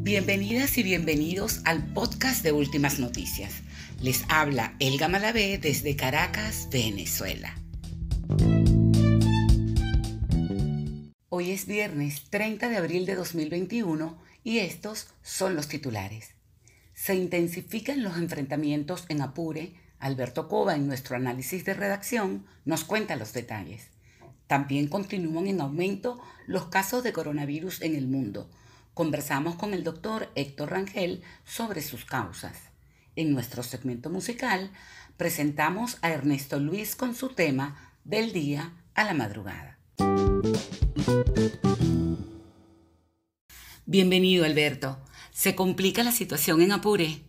Bienvenidas y bienvenidos al podcast de Últimas Noticias. Les habla Elga Malavé desde Caracas, Venezuela. Hoy es viernes 30 de abril de 2021 y estos son los titulares. Se intensifican los enfrentamientos en Apure. Alberto Cova, en nuestro análisis de redacción, nos cuenta los detalles. También continúan en aumento los casos de coronavirus en el mundo. Conversamos con el doctor Héctor Rangel sobre sus causas. En nuestro segmento musical presentamos a Ernesto Luis con su tema Del día a la madrugada. Bienvenido, Alberto. ¿Se complica la situación en Apure?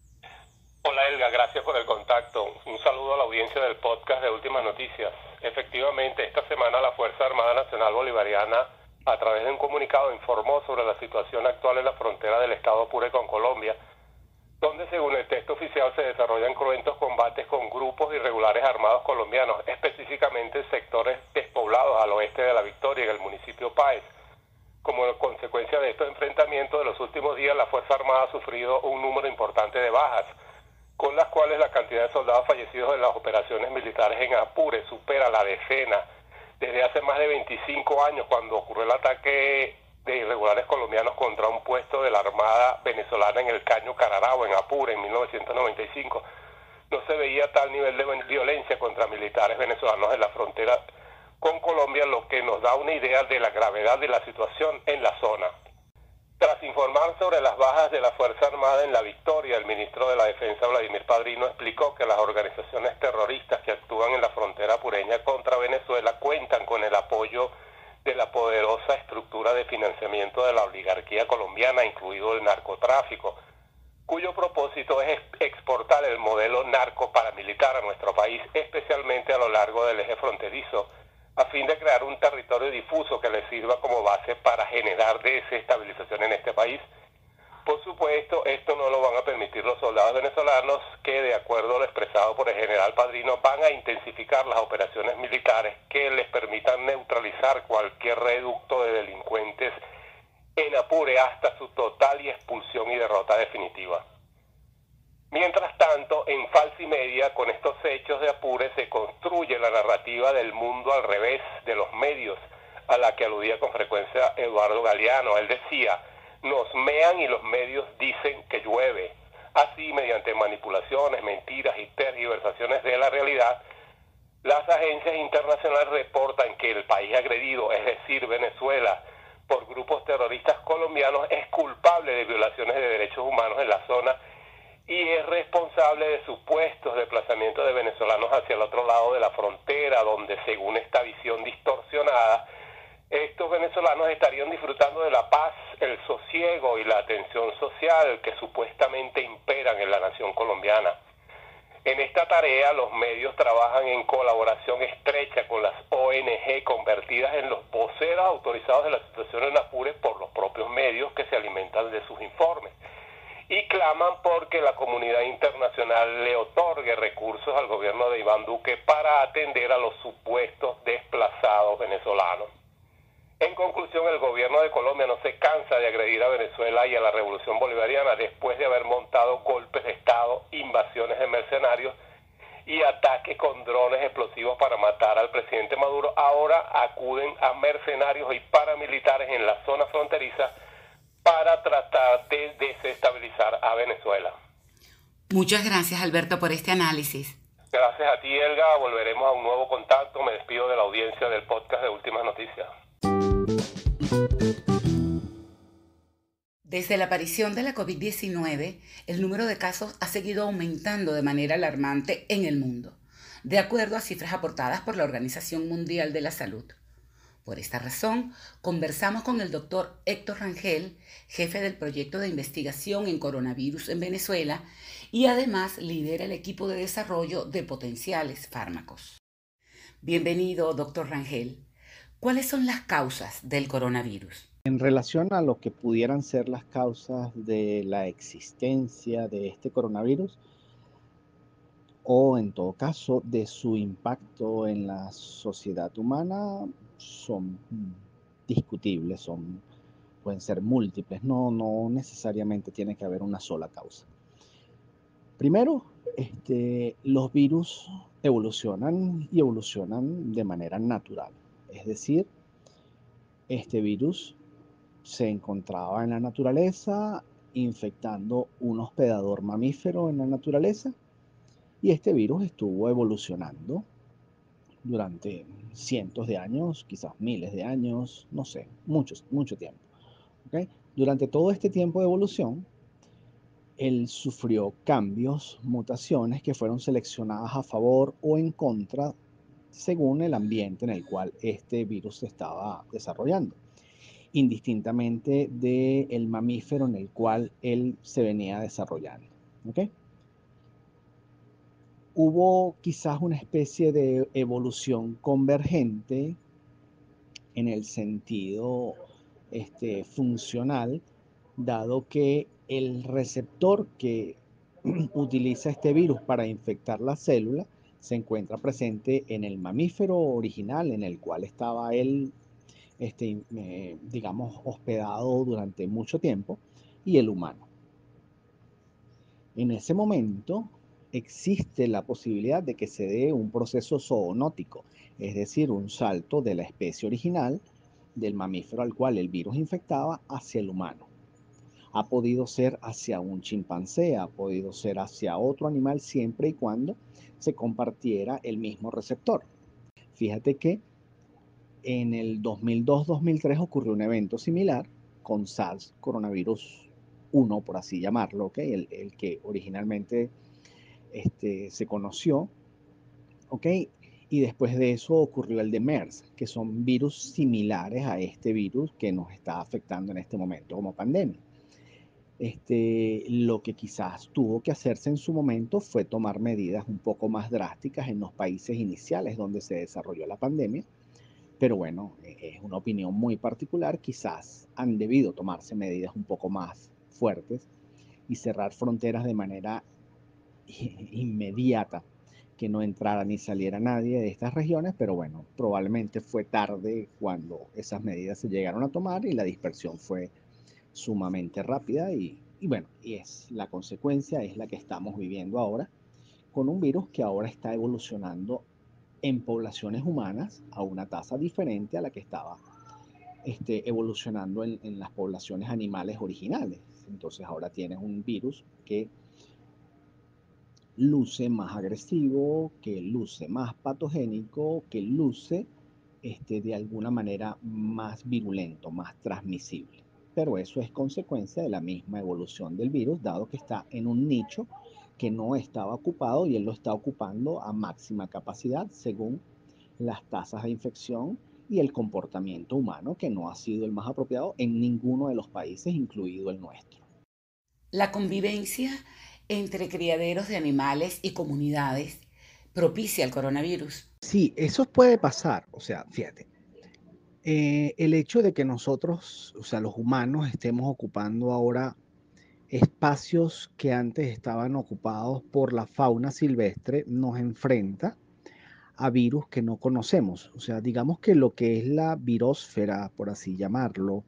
Hola Elga, gracias por el contacto. Un saludo a la audiencia del podcast de Últimas Noticias. Efectivamente, esta semana la Fuerza Armada Nacional Bolivariana, a través de un comunicado, informó sobre la situación actual en la frontera del estado Apure con Colombia, donde según el texto oficial se desarrollan cruentos combates con grupos irregulares armados colombianos, específicamente en sectores despoblados al oeste de La Victoria, en el municipio Páez. Como consecuencia de estos enfrentamientos de los últimos días, la Fuerza Armada ha sufrido un número importante de bajas, con las cuales la cantidad de soldados fallecidos en las operaciones militares en Apure supera la decena. Desde hace más de 25 años, cuando ocurrió el ataque de irregulares colombianos contra un puesto de la Armada venezolana en el Caño Cararao, en Apure, en 1995, no se veía tal nivel de violencia contra militares venezolanos en la frontera con Colombia, lo que nos da una idea de la gravedad de la situación en la zona. Tras informar sobre las bajas de la Fuerza Armada en La Victoria, el ministro de la Defensa, Vladimir Padrino, explicó que las organizaciones terroristas que actúan en la frontera apureña contra Venezuela cuentan con el apoyo de la poderosa estructura de financiamiento de la oligarquía colombiana, incluido el narcotráfico, cuyo propósito es exportar el modelo narco-paramilitar a nuestro país, especialmente a lo largo del eje fronterizo, a fin de crear un territorio difuso que le sirva como base para generar desestabilización en este país. Por supuesto, esto no lo van a permitir los soldados venezolanos, que de acuerdo a lo expresado por el general Padrino, van a intensificar las operaciones militares que les permitan neutralizar cualquier reducto de delincuentes en Apure hasta su total y expulsión y derrota definitiva. Mientras tanto, en Falsi Media, con estos hechos de Apure, se construye la narrativa del mundo al revés de los medios, a la que aludía con frecuencia Eduardo Galeano. Él decía: nos mean y los medios dicen que llueve. Así, mediante manipulaciones, mentiras y tergiversaciones de la realidad, las agencias internacionales reportan que el país agredido, es decir, Venezuela, por grupos terroristas colombianos, es culpable de violaciones de derechos humanos en la zona y es responsable de supuestos desplazamientos de venezolanos hacia el otro lado de la frontera, donde, según esta visión distorsionada, estos venezolanos estarían disfrutando de la paz, el sosiego y la atención social que supuestamente imperan en la nación colombiana. En esta tarea, los medios trabajan en colaboración estrecha con las ONG, convertidas en los voceros autorizados de la situación en Apure por los propios medios que se alimentan de sus informes, y claman porque la comunidad internacional le otorgue recursos al gobierno de Iván Duque para atender a los supuestos desplazados venezolanos. En conclusión, el gobierno de Colombia no se cansa de agredir a Venezuela y a la revolución bolivariana después de haber montado golpes de Estado, invasiones de mercenarios y ataques con drones explosivos para matar al presidente Maduro. Ahora acuden a mercenarios y paramilitares en la zona fronteriza para tratar de desestabilizar a Venezuela. Muchas gracias, Alberto, por este análisis. Gracias a ti, Elga. Volveremos a un nuevo contacto. Me despido de la audiencia del podcast de Últimas Noticias. Desde la aparición de la COVID-19, el número de casos ha seguido aumentando de manera alarmante en el mundo, de acuerdo a cifras aportadas por la Organización Mundial de la Salud. Por esta razón, conversamos con el doctor Héctor Rangel, jefe del proyecto de investigación en coronavirus en Venezuela, y además lidera el equipo de desarrollo de potenciales fármacos. Bienvenido, doctor Rangel. ¿Cuáles son las causas del coronavirus? En relación a lo que pudieran ser las causas de la existencia de este coronavirus, o en todo caso de su impacto en la sociedad humana, son discutibles, son pueden ser múltiples, no necesariamente tiene que haber una sola causa. Primero, los virus evolucionan y evolucionan de manera natural. Es decir, este virus se encontraba en la naturaleza infectando un hospedador mamífero en la naturaleza y este virus estuvo evolucionando durante cientos de años, quizás miles de años, no sé, mucho tiempo. ¿Okay? Durante todo este tiempo de evolución, él sufrió cambios, mutaciones que fueron seleccionadas a favor o en contra según el ambiente en el cual este virus se estaba desarrollando, indistintamente del mamífero en el cual él se venía desarrollando. ¿Okay? Hubo quizás una especie de evolución convergente en el sentido funcional, dado que el receptor que utiliza este virus para infectar la célula se encuentra presente en el mamífero original en el cual estaba él, digamos, hospedado durante mucho tiempo, y el humano. En ese momento existe la posibilidad de que se dé un proceso zoonótico, es decir, un salto de la especie original del mamífero al cual el virus infectaba hacia el humano. Ha podido ser hacia un chimpancé, ha podido ser hacia otro animal siempre y cuando se compartiera el mismo receptor. Fíjate que en el 2002-2003 ocurrió un evento similar con SARS, coronavirus 1, por así llamarlo, ¿okay? El que originalmente se conoció, ¿ok? Y después de eso ocurrió el de MERS, que son virus similares a este virus que nos está afectando en este momento como pandemia. Lo que quizás tuvo que hacerse en su momento fue tomar medidas un poco más drásticas en los países iniciales donde se desarrolló la pandemia, pero bueno, es una opinión muy particular, quizás han debido tomarse medidas un poco más fuertes y cerrar fronteras de manera inmediata, que no entrara ni saliera nadie de estas regiones, pero bueno, probablemente fue tarde cuando esas medidas se llegaron a tomar y la dispersión fue sumamente rápida y bueno, y es la consecuencia, es la que estamos viviendo ahora, con un virus que ahora está evolucionando en poblaciones humanas a una tasa diferente a la que estaba evolucionando en las poblaciones animales originales. Entonces ahora tienes un virus que luce más agresivo, que luce más patogénico, que luce de alguna manera más virulento, más transmisible. Pero eso es consecuencia de la misma evolución del virus, dado que está en un nicho que no estaba ocupado y él lo está ocupando a máxima capacidad según las tasas de infección y el comportamiento humano, que no ha sido el más apropiado en ninguno de los países, incluido el nuestro. La convivencia entre criaderos de animales y comunidades propicia el coronavirus. Sí, eso puede pasar. O sea, fíjate, el hecho de que nosotros, o sea, los humanos, estemos ocupando ahora espacios que antes estaban ocupados por la fauna silvestre, nos enfrenta a virus que no conocemos. O sea, digamos que lo que es la virósfera, por así llamarlo,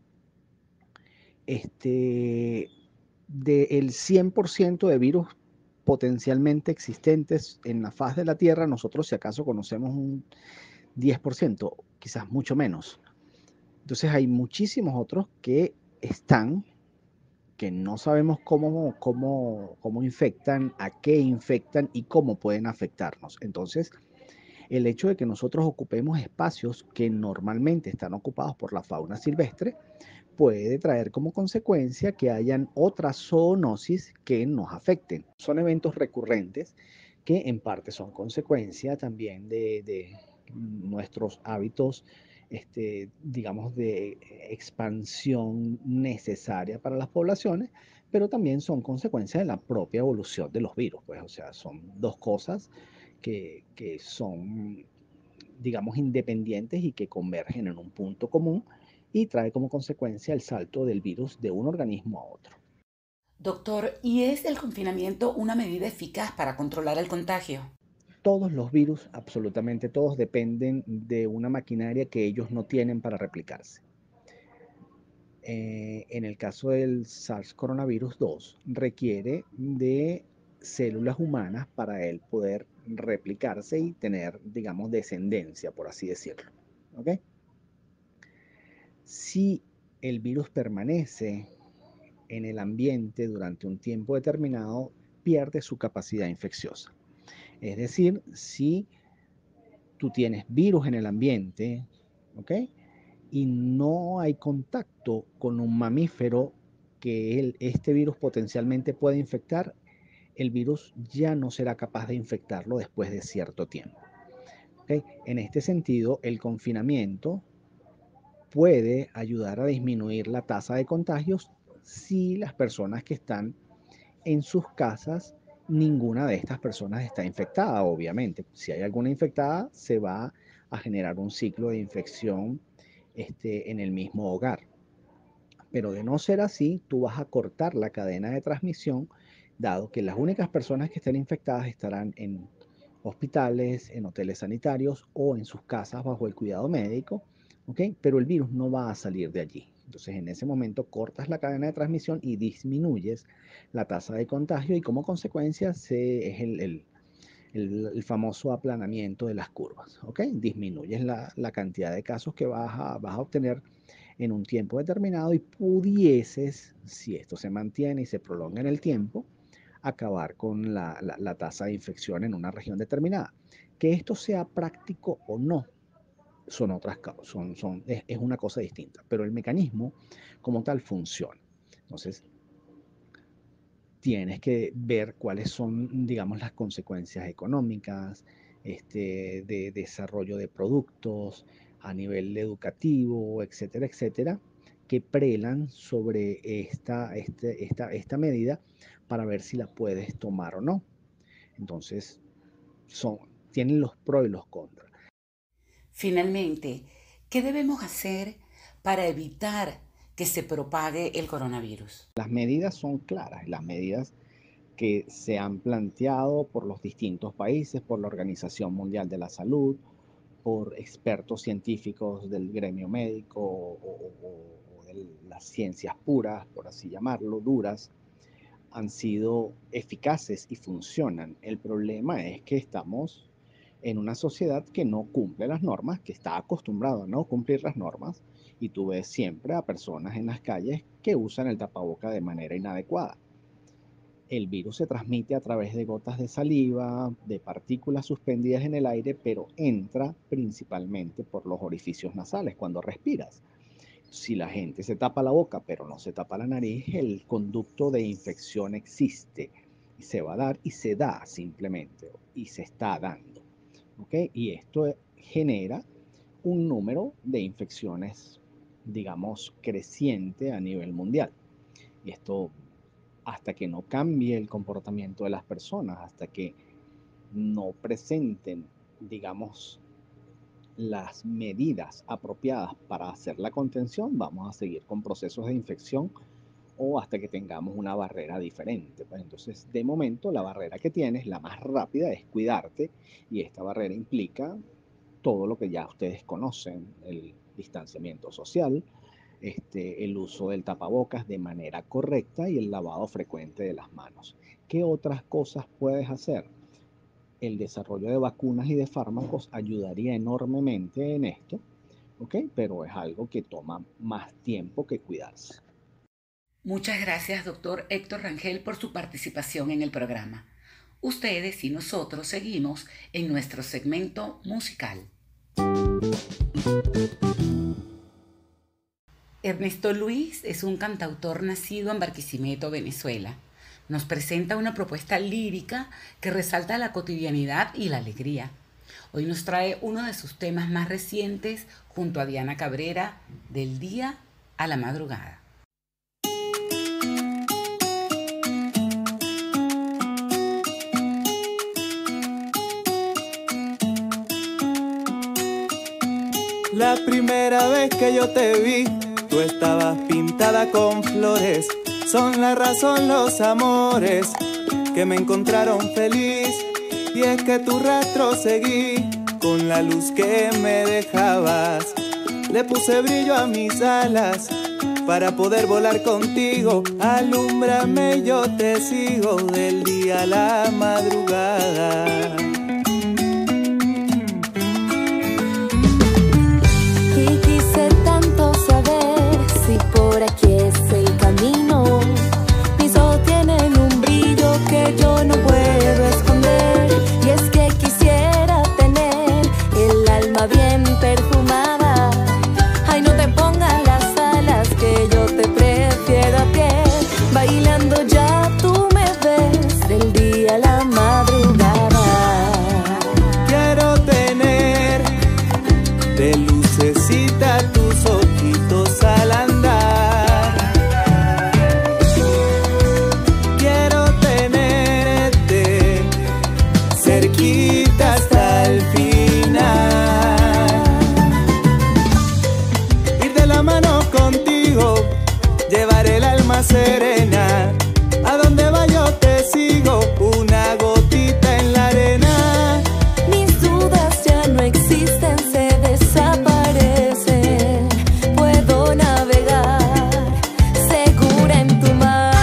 del 100% de virus potencialmente existentes en la faz de la Tierra, nosotros si acaso conocemos un 10%, quizás mucho menos. Entonces hay muchísimos otros que están, que no sabemos cómo infectan, a qué infectan y cómo pueden afectarnos. Entonces, el hecho de que nosotros ocupemos espacios que normalmente están ocupados por la fauna silvestre puede traer como consecuencia que hayan otras zoonosis que nos afecten. Son eventos recurrentes que en parte son consecuencia también de nuestros hábitos, digamos, de expansión necesaria para las poblaciones, pero también son consecuencia de la propia evolución de los virus. Pues, o sea, son dos cosas que son, digamos, independientes y que convergen en un punto común y trae como consecuencia el salto del virus de un organismo a otro. Doctor, ¿y es el confinamiento una medida eficaz para controlar el contagio? Todos los virus, absolutamente todos, dependen de una maquinaria que ellos no tienen para replicarse. En el caso del SARS coronavirus 2, requiere de células humanas para él poder replicarse y tener, digamos, descendencia, por así decirlo. ¿Ok? Si el virus permanece en el ambiente durante un tiempo determinado, pierde su capacidad infecciosa. Es decir, si tú tienes virus en el ambiente, ¿ok? Y no hay contacto con un mamífero que este virus potencialmente puede infectar, el virus ya no será capaz de infectarlo después de cierto tiempo. ¿Okay? En este sentido, el confinamiento puede ayudar a disminuir la tasa de contagios si las personas que están en sus casas, ninguna de estas personas está infectada, obviamente. Si hay alguna infectada, se va a generar un ciclo de infección en el mismo hogar. Pero de no ser así, tú vas a cortar la cadena de transmisión, dado que las únicas personas que estén infectadas estarán en hospitales, en hoteles sanitarios o en sus casas bajo el cuidado médico, ¿ok? Pero el virus no va a salir de allí. Entonces, en ese momento cortas la cadena de transmisión y disminuyes la tasa de contagio y como consecuencia es el famoso aplanamiento de las curvas, ¿ok? Disminuyes la cantidad de casos que vas a obtener en un tiempo determinado y pudieses, si esto se mantiene y se prolonga en el tiempo, acabar con la tasa de infección en una región determinada. Que esto sea práctico o no, son otras causas, es una cosa distinta, pero el mecanismo como tal funciona. Entonces, tienes que ver cuáles son, digamos, las consecuencias económicas, de desarrollo de productos a nivel educativo, etcétera, etcétera, que prelan sobre esta medida para ver si la puedes tomar o no. Entonces, tienen los pros y los contras. Finalmente, ¿qué debemos hacer para evitar que se propague el coronavirus? Las medidas son claras, las medidas que se han planteado por los distintos países, por la Organización Mundial de la Salud, por expertos científicos del gremio médico o de las ciencias puras, por así llamarlo, duras, han sido eficaces y funcionan. El problema es que estamos en una sociedad que no cumple las normas, que está acostumbrado a no cumplir las normas, y tú ves siempre a personas en las calles que usan el tapaboca de manera inadecuada. El virus se transmite a través de gotas de saliva, de partículas suspendidas en el aire, pero entra principalmente por los orificios nasales cuando respiras. Si la gente se tapa la boca, pero no se tapa la nariz, el conducto de infección existe y se va a dar y se da simplemente y se está dando. ¿Okay? Y esto genera un número de infecciones, digamos, creciente a nivel mundial. Y esto, hasta que no cambie el comportamiento de las personas, hasta que no presenten, digamos, las medidas apropiadas para hacer la contención, vamos a seguir con procesos de infección o hasta que tengamos una barrera diferente. Pues entonces, de momento, la barrera que tienes, la más rápida, es cuidarte, y esta barrera implica todo lo que ya ustedes conocen: el distanciamiento social, el uso del tapabocas de manera correcta y el lavado frecuente de las manos. ¿Qué otras cosas puedes hacer? El desarrollo de vacunas y de fármacos ayudaría enormemente en esto, ¿ok? Pero es algo que toma más tiempo que cuidarse. Muchas gracias, doctor Héctor Rangel, por su participación en el programa. Ustedes y nosotros seguimos en nuestro segmento musical. Ernesto Luis es un cantautor nacido en Barquisimeto, Venezuela. Nos presenta una propuesta lírica que resalta la cotidianidad y la alegría. Hoy nos trae uno de sus temas más recientes junto a Diana Cabrera, Del día a la madrugada. La primera vez que yo te vi, tú estabas pintada con flores. Son la razón los amores que me encontraron feliz. Y es que tu rastro seguí con la luz que me dejabas. Le puse brillo a mis alas para poder volar contigo. Alúmbrame y yo te sigo del día a la madrugada. Y quise tanto saber si por aquí es el camino. Mis ojos tienen un brillo que yo no puedo esconder. Y es que quisiera tener el alma bien perfumada. Ay, no te pongas las alas, que yo te prefiero a pie. Bailando ya tú me ves del día a la madrugada. Quiero tener de lucecita tus ojitos al andar. Quiero tenerte cerquita hasta el final. Ir de la mano contigo, llevar el alma serena. A donde va yo te sigo, una gotita en la arena. Mis dudas ya no existen, se desaparecen. Puedo navegar segura en tu mar.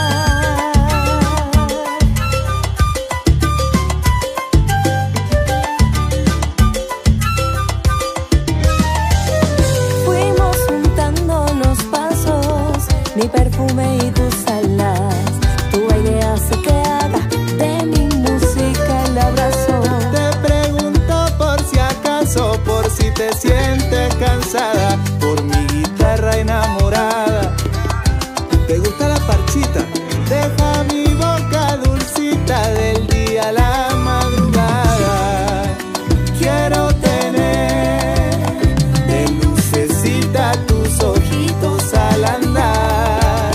Fuimos juntando los pasos, mi perfume y tus alas. Tu baile hace que haga de mi música el abrazo. Te pregunto por si acaso, por si te sientes cansada, por mi guitarra enamorada. ¿Te gusta la parchita? Deja mi boca dulcita del día a la madrugada. Quiero tener de lucecita tus ojitos al andar.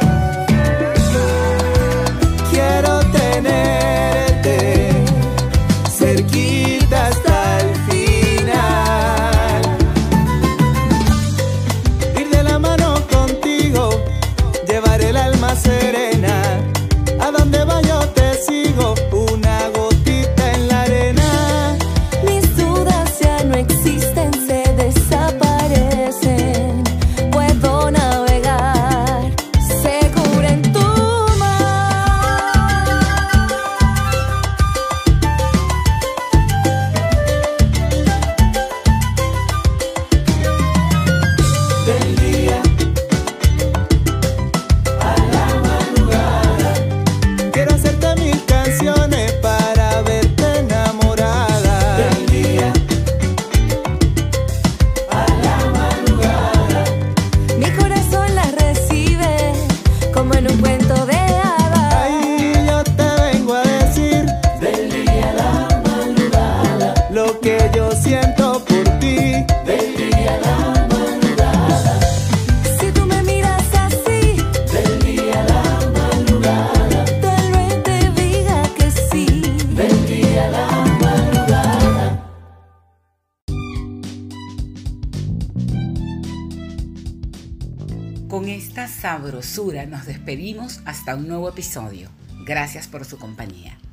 Quiero tenerte cerquita hasta el final. Ir de la mano contigo, llevar el alma serena. A donde va yo te sigo, una gotita en la arena. Mis dudas ya no existen, se desaparecen. Puedo navegar segura en tu mar. Del día a la madrugada, quiero hacerte mil canciones para verte enamorada. Del día a la madrugada, Mi corazón la recibe como en un cuento de hadas. ahí yo te vengo a decir del día a la madrugada lo que yo siento por ti. Del día a la madrugada, Si tú me miras así, del día a la madrugada, tal vez te diga que sí. del día a la madrugada. Con esta sabrosura nos despedimos hasta un nuevo episodio. Gracias por su compañía.